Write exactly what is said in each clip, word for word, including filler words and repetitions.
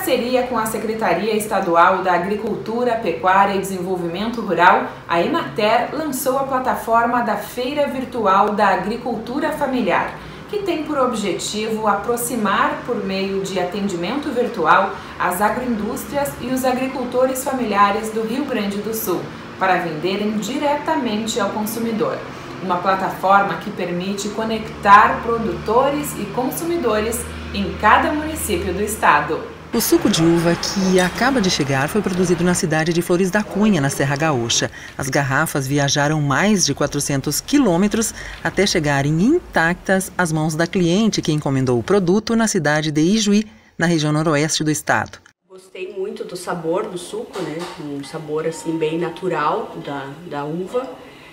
parceria com a Secretaria Estadual da Agricultura, Pecuária e Desenvolvimento Rural, a Emater lançou a plataforma da Feira Virtual da Agricultura Familiar, que tem por objetivo aproximar, por meio de atendimento virtual, as agroindústrias e os agricultores familiares do Rio Grande do Sul, para venderem diretamente ao consumidor. Uma plataforma que permite conectar produtores e consumidores em cada município do estado. O suco de uva que acaba de chegar foi produzido na cidade de Flores da Cunha, na Serra Gaúcha. As garrafas viajaram mais de quatrocentos quilômetros até chegarem intactas às mãos da cliente que encomendou o produto na cidade de Ijuí, na região noroeste do estado. Gostei muito do sabor do suco, né? Um sabor assim bem natural da, da uva,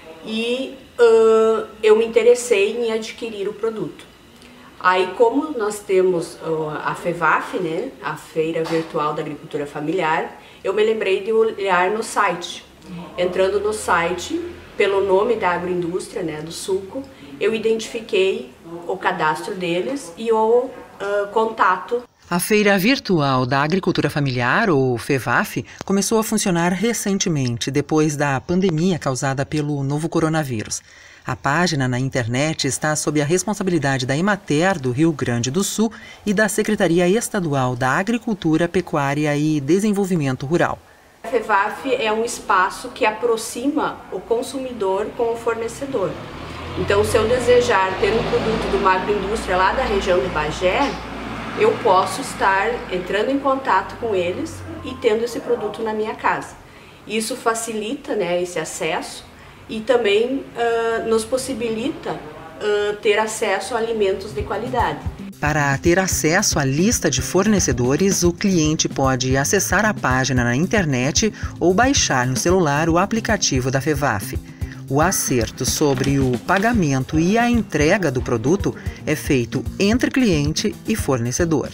e uh, eu me interessei em adquirir o produto. Aí, como nós temos uh, a FEVAF, né, a Feira Virtual da Agricultura Familiar, eu me lembrei de olhar no site. Entrando no site, pelo nome da agroindústria, né, do suco, eu identifiquei o cadastro deles e o uh, contato. A Feira Virtual da Agricultura Familiar, ou FEVAF, começou a funcionar recentemente, depois da pandemia causada pelo novo coronavírus. A página na internet está sob a responsabilidade da Emater do Rio Grande do Sul e da Secretaria Estadual da Agricultura, Pecuária e Desenvolvimento Rural. A FEVAF é um espaço que aproxima o consumidor com o fornecedor. Então, se eu desejar ter um produto de uma agroindústria lá da região de Bagé, eu posso estar entrando em contato com eles e tendo esse produto na minha casa. Isso facilita, né, esse acesso. E também uh, nos possibilita uh, ter acesso a alimentos de qualidade. Para ter acesso à lista de fornecedores, o cliente pode acessar a página na internet ou baixar no celular o aplicativo da FEVAF. O acerto sobre o pagamento e a entrega do produto é feito entre cliente e fornecedor.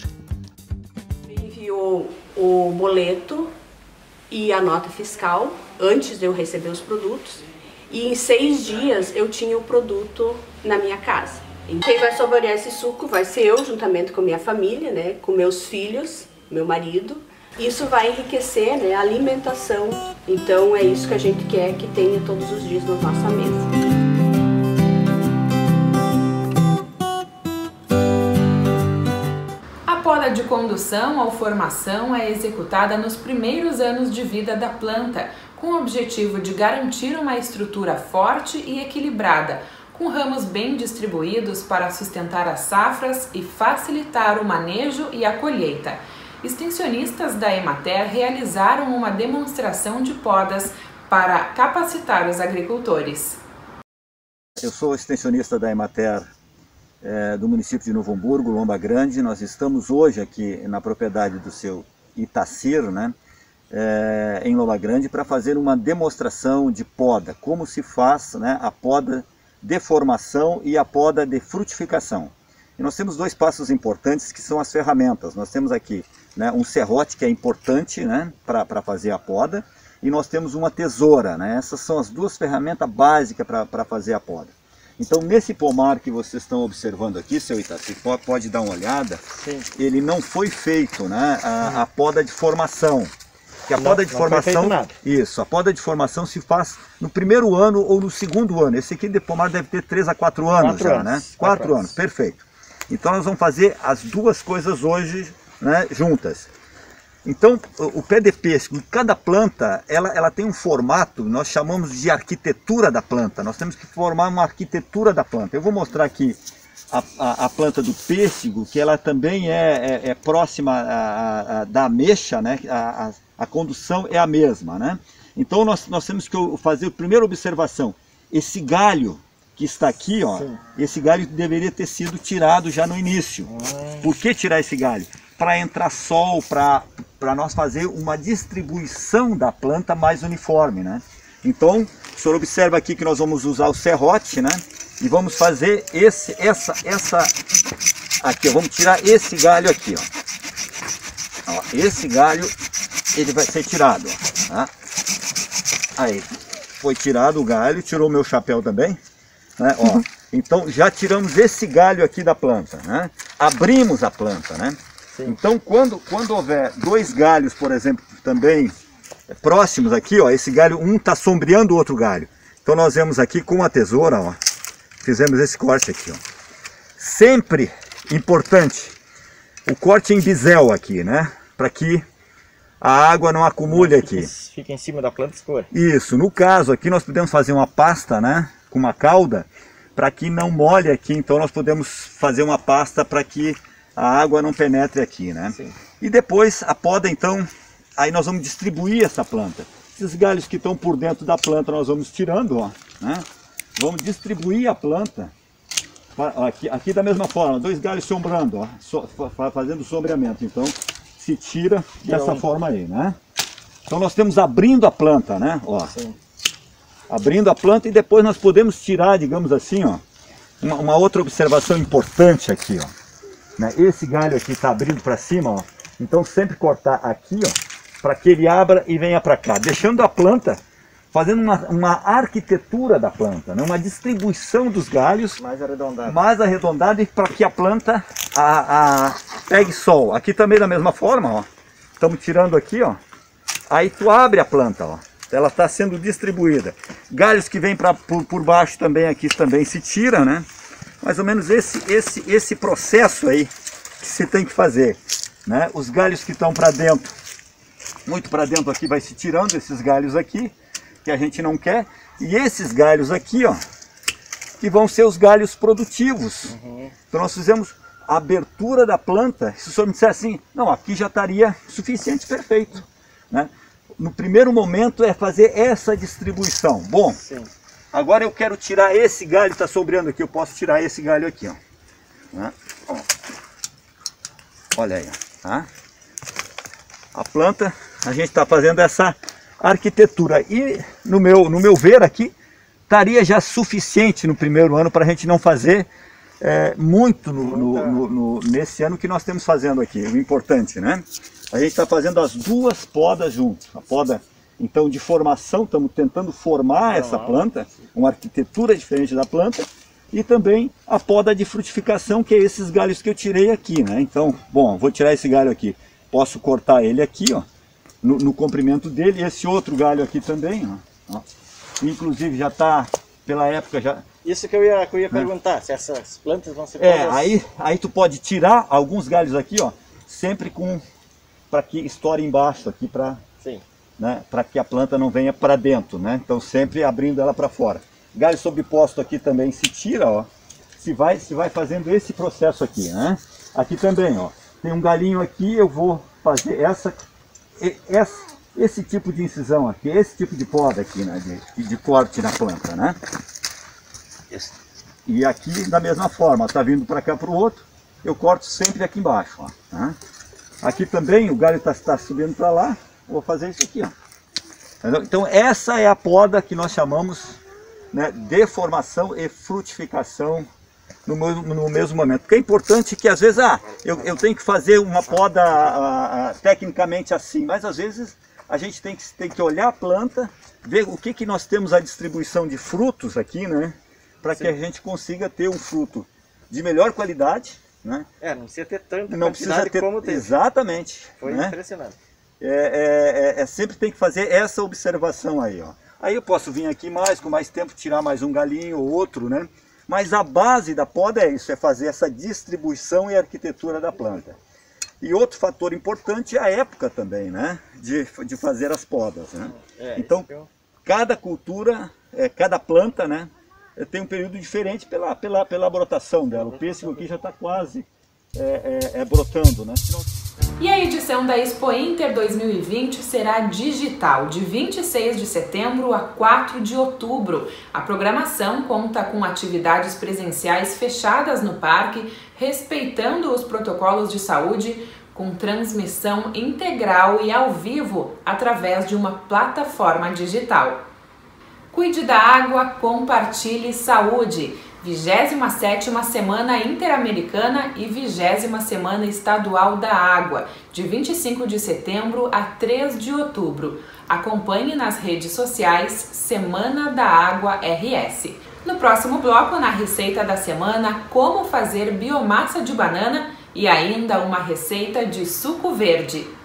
Enviou o boleto e a nota fiscal antes de eu receber os produtos. E em seis dias eu tinha o produto na minha casa. Quem vai saborear esse suco vai ser eu, juntamente com minha família, né, com meus filhos, meu marido. Isso vai enriquecer, né, a alimentação. Então é isso que a gente quer que tenha todos os dias na nossa mesa. A poda de condução ou formação é executada nos primeiros anos de vida da planta, com o objetivo de garantir uma estrutura forte e equilibrada, com ramos bem distribuídos para sustentar as safras e facilitar o manejo e a colheita. Extensionistas da Emater realizaram uma demonstração de podas para capacitar os agricultores. Eu sou extensionista da Emater é, do município de Novo Hamburgo, Lomba Grande. Nós estamos hoje aqui na propriedade do seu Itacir, né? É, em Lomba Grande, para fazer uma demonstração de poda, como se faz, né, a poda de formação e a poda de frutificação. E nós temos dois passos importantes que são as ferramentas. Nós temos aqui, né, um serrote que é importante, né, para fazer a poda, e nós temos uma tesoura, né? Essas são as duas ferramentas básicas para fazer a poda. Então, nesse pomar que vocês estão observando aqui, seu Itaci, pode dar uma olhada. Sim. Ele não foi feito, né, a, a poda de formação. Que a não, poda de formação, isso, a poda de formação se faz no primeiro ano ou no segundo ano. Esse aqui de pomar deve ter três a quatro anos quatro já, anos, né? Quatro, quatro anos. anos, perfeito. Então nós vamos fazer as duas coisas hoje, né, juntas. Então o, o pé de pêssego, cada planta, ela, ela tem um formato, nós chamamos de arquitetura da planta. Nós temos que formar uma arquitetura da planta. Eu vou mostrar aqui a, a, a planta do pêssego, que ela também é, é, é próxima a, a, a, da ameixa, né? A, a, A condução é a mesma, né? Então nós, nós temos que fazer a primeira observação. Esse galho que está aqui, ó, Sim. esse galho deveria ter sido tirado já no início. Ah. Por que tirar esse galho? Para entrar sol, para nós fazer uma distribuição da planta mais uniforme, né? Então, o senhor observa aqui que nós vamos usar o serrote, né? E vamos fazer esse, essa, essa, aqui, ó, vamos tirar esse galho aqui, ó. Ó, esse galho ele vai ser tirado, ó, tá? Aí, foi tirado o galho, tirou o meu chapéu também, né? Ó, então já tiramos esse galho aqui da planta, né? Abrimos a planta, né? Sim. Então, quando, quando houver dois galhos, por exemplo, também próximos aqui, ó, esse galho, um está sombreando o outro galho. Então nós vemos aqui com a tesoura, ó, fizemos esse corte aqui, ó. Sempre importante o corte em bisel aqui, né? Para que a água não acumule aqui. Fica em cima da planta escura. Isso. No caso aqui nós podemos fazer uma pasta, né? Com uma cauda, para que não molhe aqui. Então nós podemos fazer uma pasta para que a água não penetre aqui, né? Sim. E depois a poda, então, aí nós vamos distribuir essa planta. Esses galhos que estão por dentro da planta nós vamos tirando, ó, né? Vamos distribuir a planta. Aqui, aqui da mesma forma, dois galhos sombrando, ó, so, fazendo sombreamento. Então se tira dessa forma aí, né? Então nós temos abrindo a planta, né? Ó, abrindo a planta, e depois nós podemos tirar, digamos assim, ó, uma, uma outra observação importante aqui, ó, né? Esse galho aqui está abrindo para cima, ó, então sempre cortar aqui, ó, para que ele abra e venha para cá, deixando a planta, fazendo uma, uma arquitetura da planta, né? Uma distribuição dos galhos mais arredondada, mais arredondada, e para que a planta a, a, pegue sol. Aqui também da mesma forma, ó, estamos tirando aqui, ó, aí tu abre a planta, ó, ela está sendo distribuída. Galhos que vêm pra, por, por baixo também, aqui também se tira, né? Mais ou menos esse, esse, esse processo aí que se tem que fazer, né? Os galhos que estão para dentro, muito para dentro aqui, vai se tirando esses galhos aqui, que a gente não quer, e esses galhos aqui, ó, que vão ser os galhos produtivos. Uhum. Então nós fizemos a abertura da planta. Se o senhor me disser assim, não, aqui já estaria suficiente, perfeito, né? No primeiro momento é fazer essa distribuição. Bom, sim, agora eu quero tirar esse galho, está sobrando aqui, eu posso tirar esse galho aqui, ó, né? Ó. Olha aí, ó, tá? A planta, a gente está fazendo essa arquitetura, e no meu, no meu ver aqui, estaria já suficiente no primeiro ano para a gente não fazer é, muito no, no, no, no, nesse ano que nós estamos fazendo aqui, o importante, né? A gente está fazendo as duas podas juntos, a poda então de formação, estamos tentando formar essa planta, uma arquitetura diferente da planta, e também a poda de frutificação, que é esses galhos que eu tirei aqui, né? Então, bom, vou tirar esse galho aqui, posso cortar ele aqui, ó, no, no comprimento dele, e esse outro galho aqui também, ó, ó. Inclusive já está, pela época já... Isso que eu ia, que eu ia perguntar, se essas plantas vão ser... É, aí, aí tu pode tirar alguns galhos aqui, ó, sempre com... para que estoure embaixo aqui, para, né, para que a planta não venha para dentro, né? Então sempre abrindo ela para fora. Galho sobreposto aqui também se tira, ó, se vai, se vai fazendo esse processo aqui, né? Aqui também, ó, tem um galinho aqui, eu vou fazer essa, essa, esse tipo de incisão aqui, esse tipo de poda aqui, né, de, de corte na planta, né? E aqui da mesma forma, tá vindo para cá para o outro, eu corto sempre aqui embaixo, ó, né? Aqui também o galho está tá subindo para lá, vou fazer isso aqui, ó. Então essa é a poda que nós chamamos, né, de formação e frutificação no mesmo, no mesmo momento. Porque é importante que às vezes, ah, eu, eu tenho que fazer uma poda a, a, tecnicamente assim, mas às vezes a gente tem que, tem que olhar a planta, ver o que, que nós temos a distribuição de frutos aqui, né, para que a gente consiga ter um fruto de melhor qualidade, né? É, não precisa ter tanta não quantidade precisa ter, como teve. Exatamente. Foi, né, impressionante. É, é, é, sempre tem que fazer essa observação aí, ó. Aí eu posso vir aqui mais, com mais tempo, tirar mais um galinho ou outro, né? Mas a base da poda é isso, é fazer essa distribuição e arquitetura da planta. E outro fator importante é a época também, né? De, de fazer as podas, né? É, então, eu... cada cultura, é, cada planta, né, tem um período diferente pela, pela, pela brotação dela. O pêssego aqui já está quase é, é, é brotando, né? Senão... E a edição da Expo Inter dois mil e vinte será digital, de vinte e seis de setembro a quatro de outubro. A programação conta com atividades presenciais fechadas no parque, respeitando os protocolos de saúde, com transmissão integral e ao vivo através de uma plataforma digital. Cuide da água, compartilhe saúde. vigésima sétima Semana Interamericana e vigésima Semana Estadual da Água, de vinte e cinco de setembro a três de outubro. Acompanhe nas redes sociais Semana da Água R S. No próximo bloco, na receita da semana, como fazer biomassa de banana e ainda uma receita de suco verde.